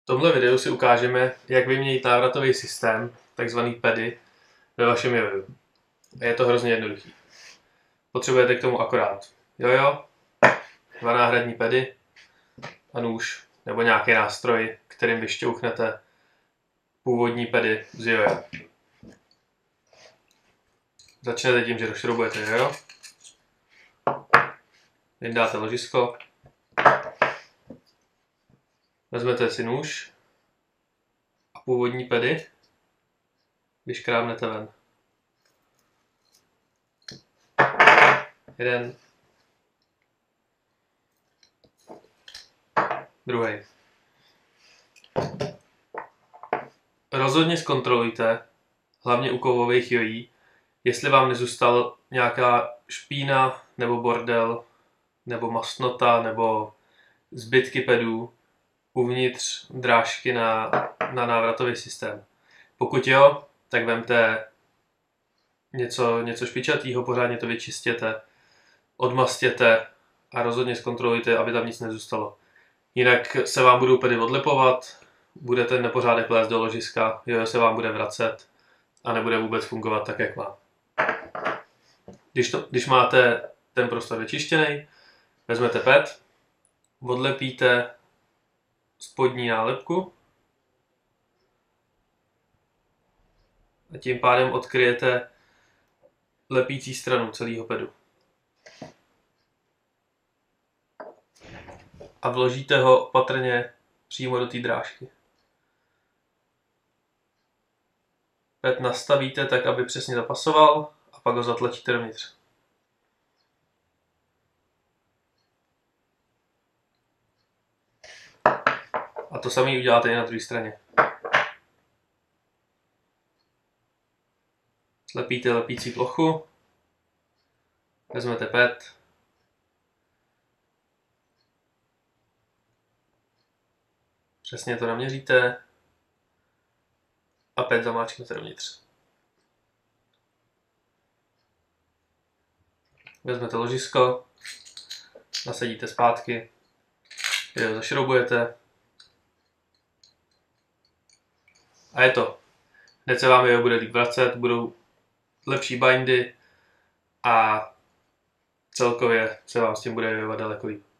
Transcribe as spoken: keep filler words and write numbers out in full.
V tomhle videu si ukážeme, jak vyměnit návratový systém, takzvaný pedy, ve vašem joju. A je to hrozně jednoduchý. Potřebujete k tomu akorát jojo, dva náhradní pedy a nůž nebo nějaký nástroj, kterým vyšťouchnete původní pedy z joja. Začnete tím, že rozšroubujete jojo, vyndáte ložisko, vezmete si nůž a původní pedy vyškrábnete ven. Jeden, druhý. Rozhodně zkontrolujte, hlavně u kovových jojí, jestli vám nezůstal nějaká špína nebo bordel, nebo mastnota, nebo zbytky pedů uvnitř drážky na, na návratový systém. Pokud jo, tak vemte něco, něco špičatýho, pořádně to vyčistěte, odmastěte a rozhodně zkontrolujte, aby tam nic nezůstalo. Jinak se vám budou pedy odlipovat, bude ten nepořádek lézt do ložiska, jojo se vám bude vracet a nebude vůbec fungovat tak, jak má. Když, to, když máte ten prostor vyčištěný, vezmete ped, odlepíte spodní nálepku a tím pádem odkryjete lepící stranu celého pedu. A vložíte ho opatrně přímo do té drážky. Ped nastavíte tak, aby přesně zapasoval a pak ho zatlačíte dovnitř. A to samé uděláte i na druhé straně. Lepíte lepící plochu, vezmete ped, přesně to naměříte a ped zamáčknete dovnitř. Vezmete ložisko, nasadíte zpátky, jo, zašroubujete a je to. Hned se vám jo bude líp vracet, budou lepší bindy a celkově se vám s tím bude jojovat daleko líp.